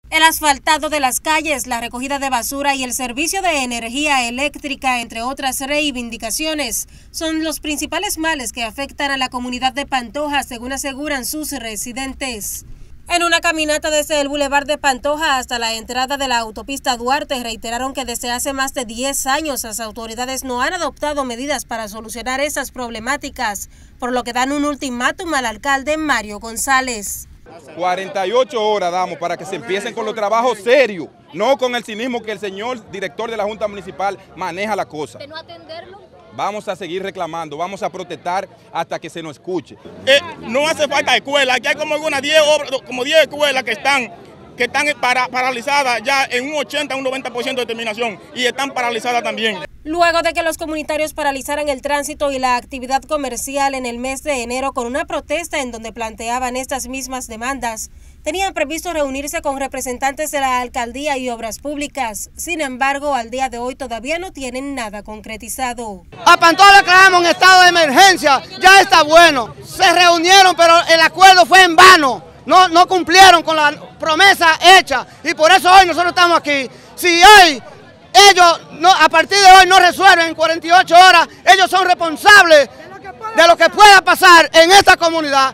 El asfaltado de las calles, la recogida de basura y el servicio de energía eléctrica, entre otras reivindicaciones, son los principales males que afectan a la comunidad de Pantoja, según aseguran sus residentes. En una caminata desde el Boulevard de Pantoja hasta la entrada de la autopista Duarte, reiteraron que desde hace más de 10 años las autoridades no han adoptado medidas para solucionar esas problemáticas, por lo que dan un ultimátum al alcalde Mario González. 48 horas damos para que se empiecen con los trabajos serios, no con el cinismo que el señor director de la Junta Municipal maneja la cosa. ¿De no atenderlo? Vamos a seguir reclamando, vamos a protestar hasta que se nos escuche. No hace falta escuela, aquí hay como unas 10 escuelas que están paralizadas ya en un 80, un 90% de terminación y están paralizadas también. Luego de que los comunitarios paralizaran el tránsito y la actividad comercial en el mes de enero con una protesta en donde planteaban estas mismas demandas, tenían previsto reunirse con representantes de la alcaldía y obras públicas. Sin embargo, al día de hoy todavía no tienen nada concretizado. A Pantoja le declaramos en estado de emergencia, ya está bueno. Se reunieron, pero el acuerdo fue en vano. No cumplieron con la promesa hecha y por eso hoy nosotros estamos aquí. Si hoy ellos a partir de hoy no resuelven en 48 horas, ellos son responsables de lo que pueda pasar en esta comunidad.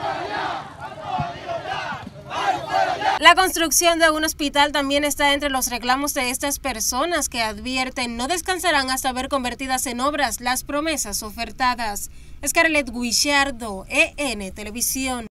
La construcción de un hospital también está entre los reclamos de estas personas que advierten no descansarán hasta ver convertidas en obras las promesas ofertadas. Scarlett Guichardo, EN Televisión.